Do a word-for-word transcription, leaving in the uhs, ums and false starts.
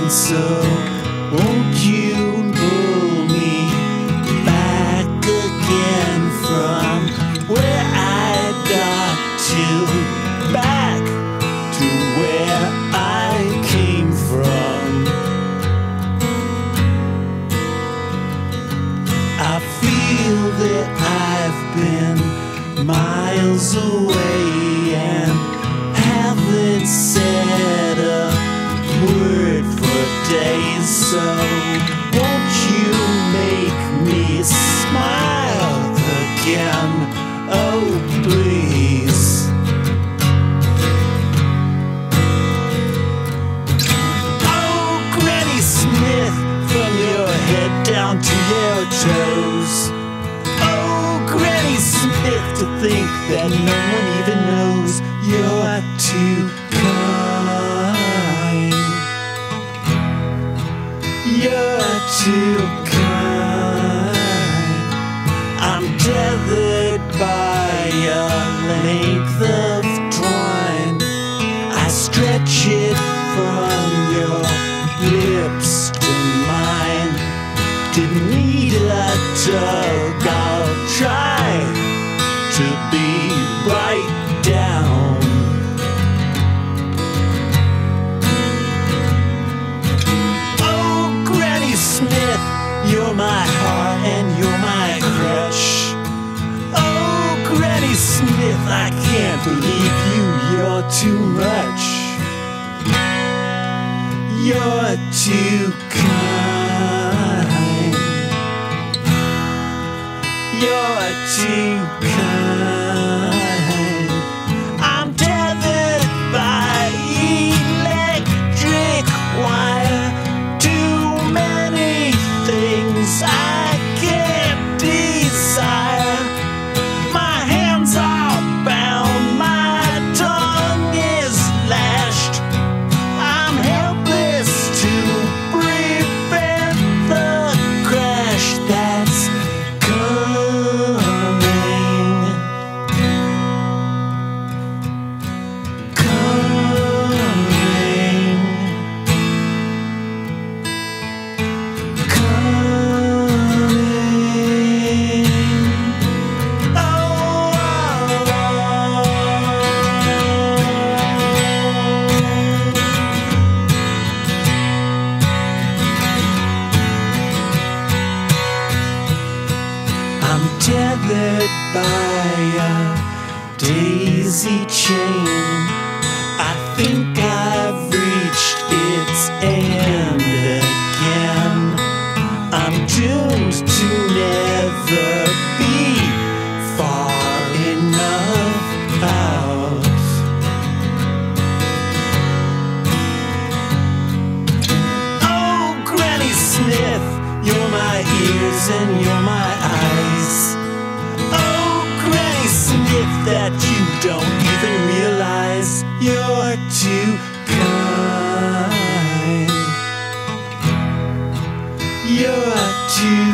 And so, won't you pull me back again from where I got to, back to where I came from? I feel that I've been miles away and haven't said a word for days. So won't you make me smile again? Oh, please. Oh, Granny Smith, from your head down to your toes. Oh, Granny Smith, to think that no one even knows you're too kind. You're too kind. I'm tethered by a length of twine. I stretch it from your lips to mine. Didn't need a tug, I'll try to be right down. Oh, Granny Smith, you're my heart and you're my crutch. Oh, Granny Smith, I can't believe you, you're too much. You're too kind. You're too kind. I'm tethered by electric wire. Too many things I can't desire. My hands are bound, my tongue is lashed. I'm helpless to prevent the crash that's coming. I'm tethered by a daisy chain. I think I've reached its end again. I'm doomed to never be far enough out. Oh, Granny Smith, you're my ears and you're my eyes. Oh, Granny Smith, that you don't even realize you're too kind. You're too